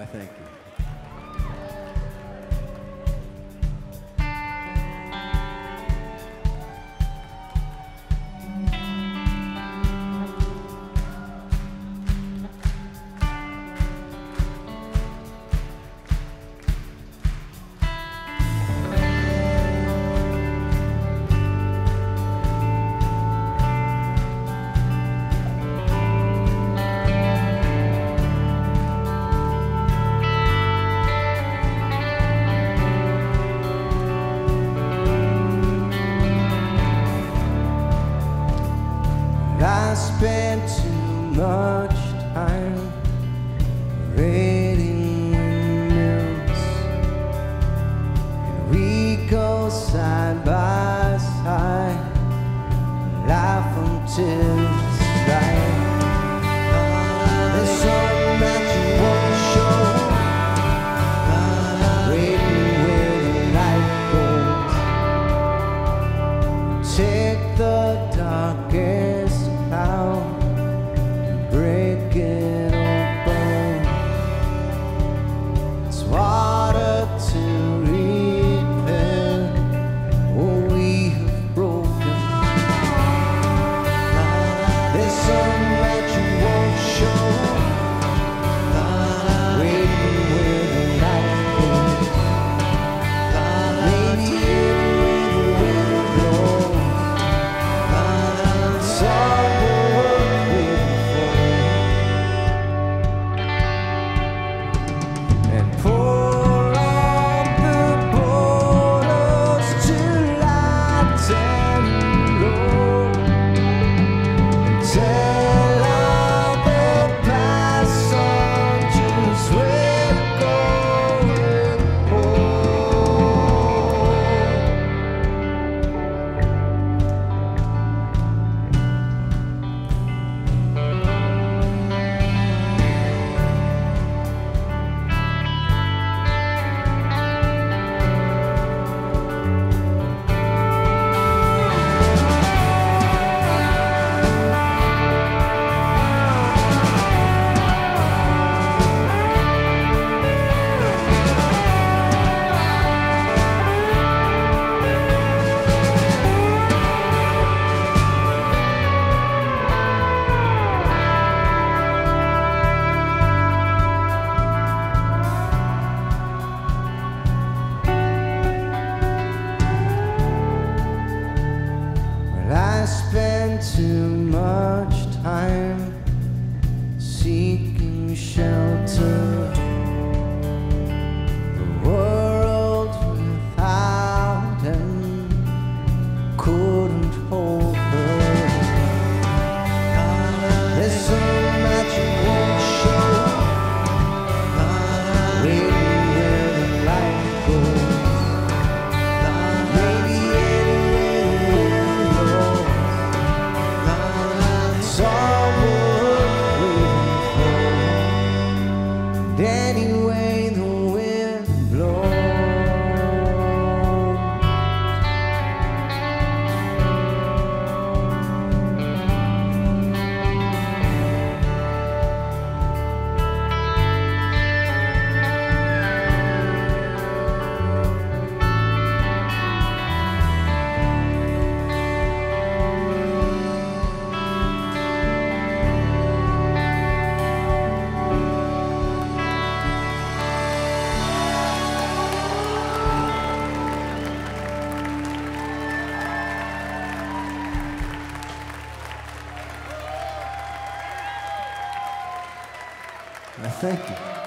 Why, thank you. I spent too much time reading windmills, and we go side by side, laugh until it's right. There's something that you won't show, waiting where the light goes. Take the darkest cloud, break it open. It's water to repair what we have broken. There's some that you won't show, waiting where the light goes. Maybe where the wind blows. It's all worth waiting for. And pour on the borders to light and low, and tell all the passengers we're going I spend too much time seeking shelter. The world without him couldn't hold her. There's so much you won't show, waiting where the light goes. Maybe anywhere the wind blows. It's all worth waiting for. And anyway the wind blows. Thank you.